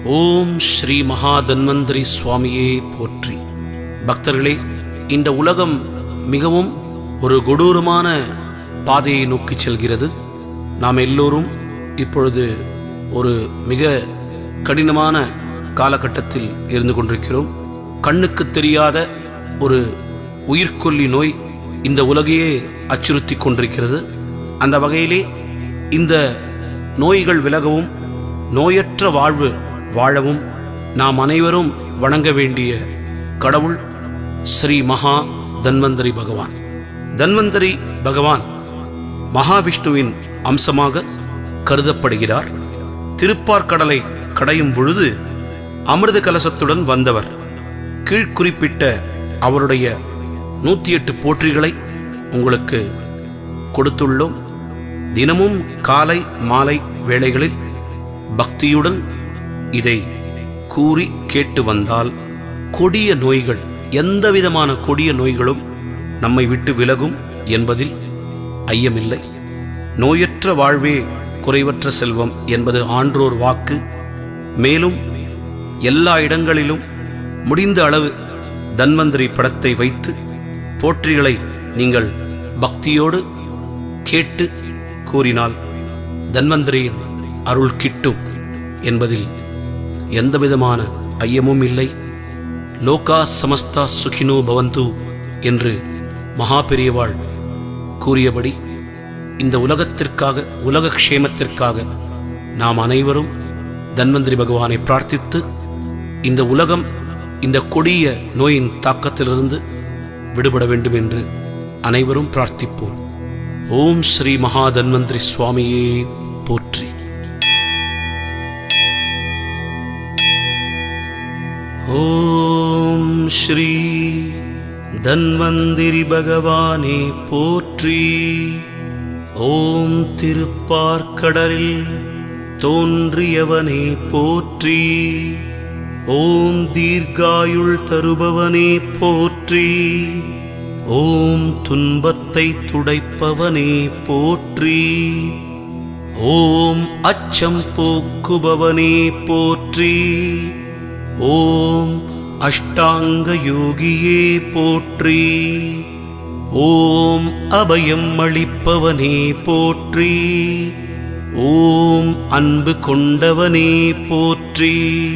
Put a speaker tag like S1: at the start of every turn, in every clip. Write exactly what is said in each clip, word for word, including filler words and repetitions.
S1: ஓம் ஸ்ரீ மகா தன்வந்திரி சுவாமியே போற்றி. பக்தர்களே, இந்த உலகம் மிகவும் ஒரு கொடூரமான பாதையை நோக்கி செல்கிறது. நாம் எல்லோரும் இப்பொழுது ஒரு மிக கடினமான காலகட்டத்தில் இருந்து கொண்டிருக்கிறோம். கண்ணுக்கு தெரியாத ஒரு உயிர்கொல்லி நோய் இந்த உலகையே அச்சுறுத்தி கொண்டிருக்கிறது. அந்த வகையிலே இந்த நோய்கள் விலகவும் நோயற்ற வாழ்வு வாழவும் நாம் அனைவரும் வணங்க வேண்டிய கடவுள் ஸ்ரீ மகா தன்வந்திரி பகவான். தன்வந்திரி பகவான் மகாவிஷ்ணுவின் அம்சமாக கருதப்படுகிறார். திருப்பார்கடலை கடையும் பொழுது அமிர்த கலசத்துடன் வந்தவர். கீழ்குறிப்பிட்ட அவருடைய நூற்றி எட்டு போற்றிகளை உங்களுக்கு கொடுத்துள்ளோம். தினமும் காலை மாலை வேளைகளில் பக்தியுடன் இதை கூறி கேட்டு வந்தால் கொடிய நோய்கள், எந்தவிதமான கொடிய நோய்களும் நம்மை விட்டு விலகும் என்பதில் ஐயமில்லை. நோயற்ற வாழ்வே குறைவற்ற செல்வம் என்பது ஆன்றோர் வாக்கு. மேலும் எல்லா இடங்களிலும் முடிந்த அளவு தன்வந்திரி படத்தை வைத்து போற்றிகளை நீங்கள் பக்தியோடு கேட்டு கூறினால் தன்வந்திரியின் அருள் கிட்டும் என்பதில் எந்தவிதமான ஐயமும் இல்லை. லோகா சமஸ்தா சுகினோ பவந்து என்று மகா பெரியவாள் கூறியபடி இந்த உலகத்திற்காக, உலக க்ஷேமத்திற்காக நாம் அனைவரும் தன்வந்திரி பகவானை பிரார்த்தித்து இந்த உலகம் இந்த கொடிய நோயின் தாக்கத்திலிருந்து விடுபட வேண்டும் என்று அனைவரும் பிரார்த்திப்போம். ஓம் ஸ்ரீ மகா தன்வந்திரி சுவாமியே போற்றி. ஓம் ஸ்ரீ தன்வந்திரி பகவானே போற்றி. ஓம் திருப்பார்கடலில் தோன்றியவனே போற்றி. ஓம் தீர்காயுள் தருபவனே போற்றி. ஓம் துன்பத்தை துடைப்பவனே போற்றி. ஓம் அச்சம் போக்குபவனே போற்றி. ஓம் அஷ்டாங்க யோகியே போற்றி. ஓம் அபயம் அளிப்பவனே போற்றி. ஓம் அன்பு கொண்டவனே போற்றி.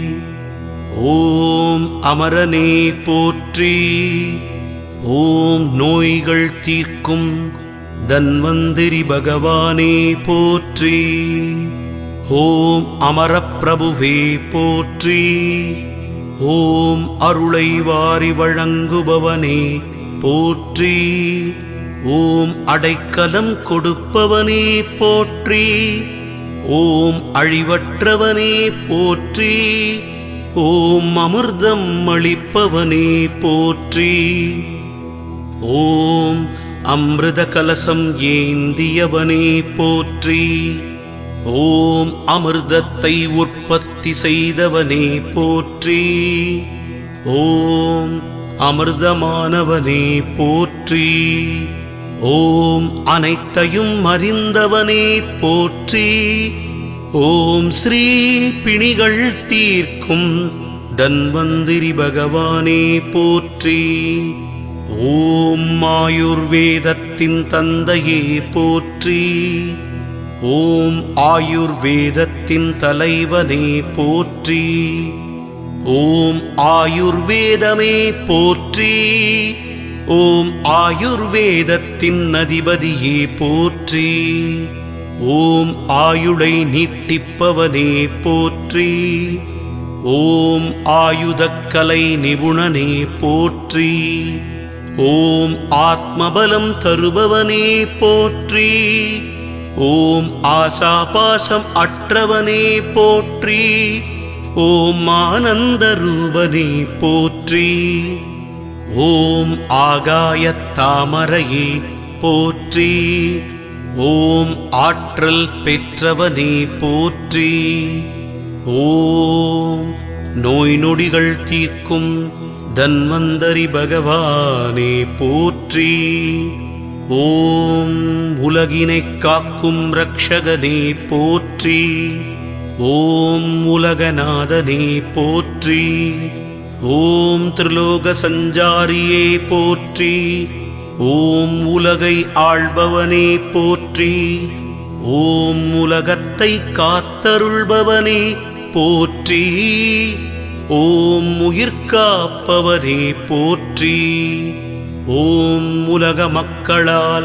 S1: ஓம் அமரனே போற்றி. ஓம் நோய்கள் தீர்க்கும் தன்வந்திரி பகவானே போற்றி. ஓம் அமரப்பிரபுவே போற்றி. ஓம் அருளை வாரி வழங்குபவனே போற்றி. ஓம் அடைக்கலம் கொடுப்பவனே போற்றி. ஓம் அழிவற்றவனே போற்றி. ஓம் அமிர்தம் அளிப்பவனே போற்றி. ஓம் அமிர்த கலசம் ஏந்தியவனே போற்றி. ஓம் அமிர்தத்தை உற்பத்தி செய்தவனே போற்றி. ஓம் அமிர்தமானவனே போற்றி. ஓம் அனைத்தையும் அறிந்தவனே போற்றி. ஓம் ஸ்ரீ பிணிகள் தீர்க்கும் தன்வந்திரி பகவானே போற்றி. ஓம் ஆயுர்வேதத்தின் தந்தையே போற்றி. ஓம் ஆயுர்வேதத்தின் தலைவனே போற்றி. ஓம் ஆயுர்வேதமே போற்றி. ஓம் ஆயுர்வேதத்தின் அதிபதியே போற்றி. ஓம் ஆயுளை நீட்டிப்பவனே போற்றி. ஓம் ஆயுதக்கலை நிபுணனே போற்றி. ஓம் ஆத்மபலம் தருபவனே போற்றி. ஓம் ஆசாபாசம் அற்றவனே போற்றி. ஓம் ஆனந்த ரூபனே போற்றி. ஓம் ஆகாயத் தாமரையே போற்றி. ஓம் ஆற்றல் பெற்றவனே போற்றி. ஓம் நோய் நொடிகள் தீர்க்கும் தன்வந்தரி பகவானே போற்றி. ஓம் உலகினை காக்கும் ரக்ஷகனே போற்றி. ஓம் உலகநாதனே போற்றி. ஓம் திரிலோக சஞ்சாரியே போற்றி. ஓம் உலகை ஆள்பவனே போற்றி. ஓம் உலகத்தை காத்தருள்பவனே போற்றி. ஓம் உயிர்காப்பவனே போற்றி. ஓம் உலக மக்களால்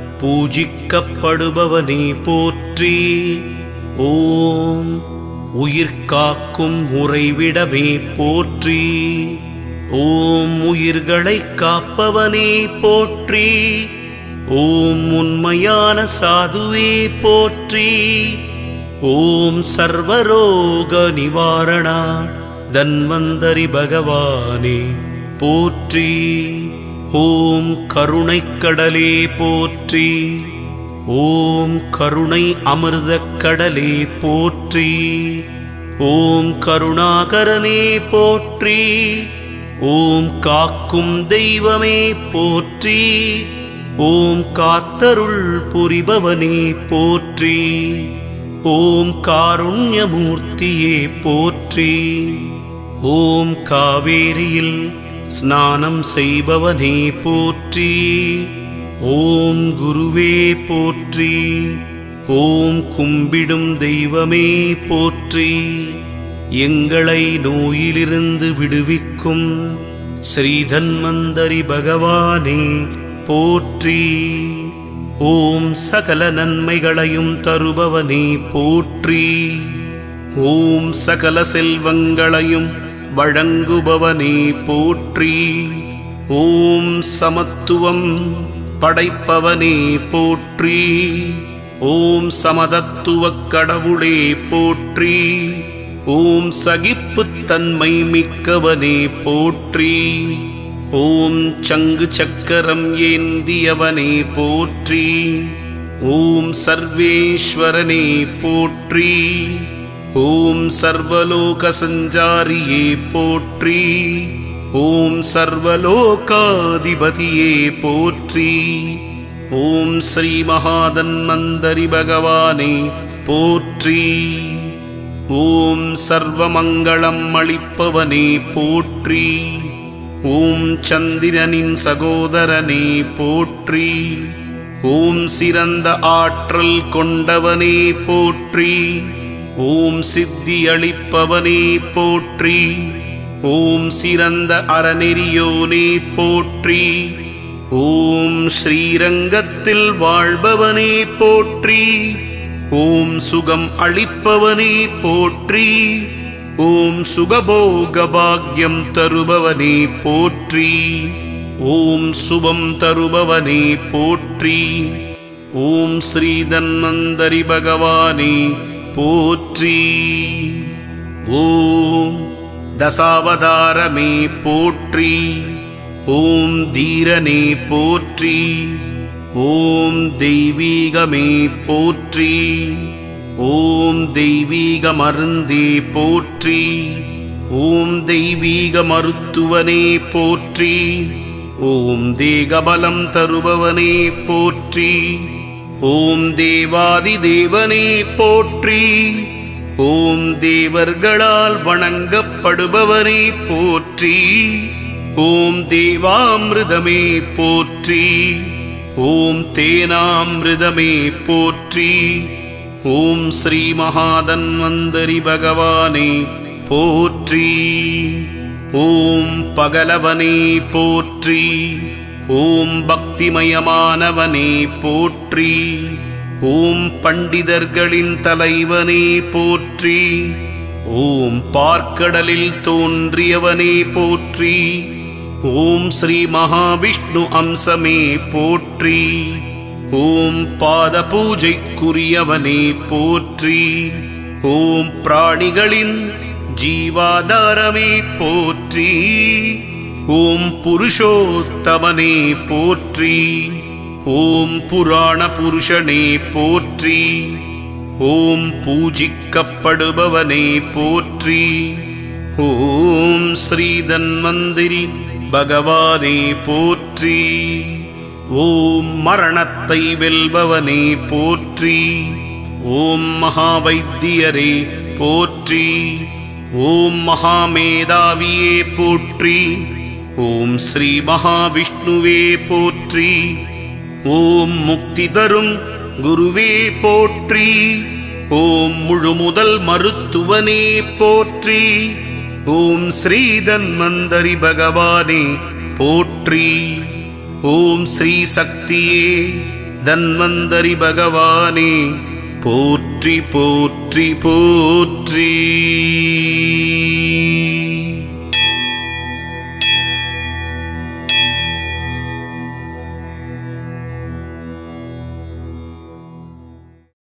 S1: பூஜிக்கப்படுபவனே போற்றி. ஓம் உயிர்காக்கும் உறைவிடமே போற்றி. ஓம் உயிர்களை காப்பவனே போற்றி. ஓம் உண்மையான சாதுவே போற்றி. ஓம் சர்வரோக நிவாரணா தன்வந்தரி பகவானே போற்றி. ஓம் கருணைக்கடலே போற்றி. ஓம் கருணை அமிர்தக் கடலே போற்றி. ஓம் கருணாகரனே போற்றி. ஓம் காக்கும் தெய்வமே போற்றி. ஓம் காத்தருள் புரிபவனே போற்றி. ஓம் காருண்யமூர்த்தியே போற்றி. ஓம் காவேரியில் ஸ்நானம் செய்பவனே போற்றி. ஓம் குருவே போற்றி. ஓம் கும்பிடும் தெய்வமே போற்றி. எங்களை நோயிலிருந்து விடுவிக்கும் ஸ்ரீதன்வந்தரி பகவானே போற்றி. ஓம் சகல நன்மைகளையும் தருபவனே போற்றி. ஓம் சகல செல்வங்களையும் வழங்குபவனே போற்றி. ஓம் சமத்துவம் படைப்பவனே போற்றி. ஓம் சமதத்துவக் கடவுளே போற்றி. ஓம் சகிப்புத்தன்மை மிக்கவனே போற்றி. ஓம் சங்கு சக்கரம் ஏந்தியவனே போற்றி. ஓம் சர்வேஸ்வரனே போற்றி. ஓம் சர்வலோக சஞ்சாரியே போற்றி. ஓம் சர்வலோகாதிபதியே போற்றி. ஓம் ஸ்ரீ மகாதன்வந்தரி பகவானே போற்றி. ஓம் சர்வமங்களம் அளிப்பவனே போற்றி. ஓம் சந்திரனின் சகோதரனே போற்றி. ஓம் சிறந்த ஆற்றல் கொண்டவனே போற்றி. ஓம் சித்தி அளிப்பவனே போற்றி. ஓம் சிறந்த அறநெறியோனே போற்றி. ஓம் ஸ்ரீரங்கத்தில் வாழ்பவனே போற்றி. ஓம் சுகம் அளிப்பவனே போற்றி. ஓம் சுகபோக பாக்யம் தருபவனே போற்றி. ஓம் சுபம் தருபவனே போற்றி. ஓம் ஸ்ரீதன்வந்தரி பகவானே போற்றி. ஓம் தசாவதாரமே போற்றி. ஓம் தீரனே போற்றி. ஓம் தெய்வீகமே போற்றி. ஓம் தெய்வீக மருந்தே போற்றி. ஓம் தெய்வீக மருத்துவனே போற்றி. ஓம் தேகபலம் தருபவனே போற்றி. ஓம் தேவாதி தேவனே போற்றி. ஓம் தேவர்களால் வணங்கப்படுபவரே போற்றி. ஓம் தேவாமிர்தமே போற்றி. ஓம் தேனாமிர்தமே போற்றி. ஓம் ஸ்ரீ மகாதன்வந்தரி பகவானே போற்றி. ஓம் பகலவனே போற்றி. ஓம் பக்திமயமானவனே போற்றி. ஓம் பண்டிதர்களின் தலைவனே போற்றி. ஓம் பார்க்கடலில் தோன்றியவனே போற்றி. ஓம் ஸ்ரீ மகாவிஷ்ணு அம்சமே போற்றி. ஓம் பாத பூஜைக்குரியவனே போற்றி. ஓம் பிராணிகளின் ஜீவாதாரமே போற்றி. ஓம் புருஷோத்தமனே போற்றி. ஓம் புராண புருஷனே போற்றி. ஓம் பூஜிக்கப்படுபவனே போற்றி. ஓம் ஸ்ரீதன்வந்திரி பகவானே போற்றி. ஓம் மரணத்தை வெல்பவனே போற்றி. ஓம் மகாவைத்தியரே போற்றி. ஓம் மகாமேதாவியே போற்றி. ஓம் ஸ்ரீ மகாவிஷ்ணுவே போற்றி. ஓம் முக்தி தரும் குருவே போற்றி. ஓம் முழுமுதல் மருத்துவனே போற்றி. ஓம் ஸ்ரீ தன்வந்தரி பகவானே போற்றி. ஓம் ஸ்ரீ சக்தியே தன்வந்தரி பகவானே போற்றி போற்றி போற்றி.